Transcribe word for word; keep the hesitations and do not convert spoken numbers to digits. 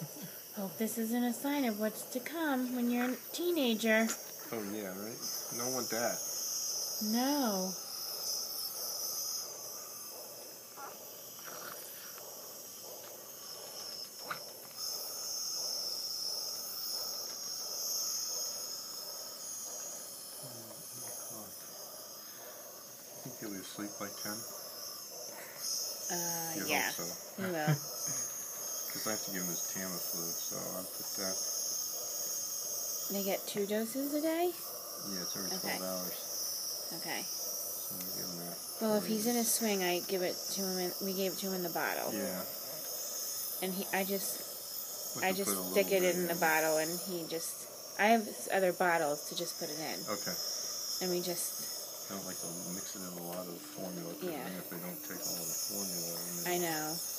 Hope this isn't a sign of what's to come when you're a teenager. Oh, yeah, right? You don't want that. No. I think he'll be asleep by ten. Uh, you yeah. Hope so. He will. Because I have to give him his Tamiflu, so I'll put that. They get two doses a day? Yeah, it's every Okay. twelve hours. Okay. So I'll give him that. Well, if he's in a swing, I give it to him. In, we gave it to him in the bottle. Yeah. And he, I just, We'll I just stick it in the bottle, and he just. I have other bottles to just put it in. Okay. And we just. I don't like to mix it in a lot of formula. Yeah. Even if they don't take all the formula. I know.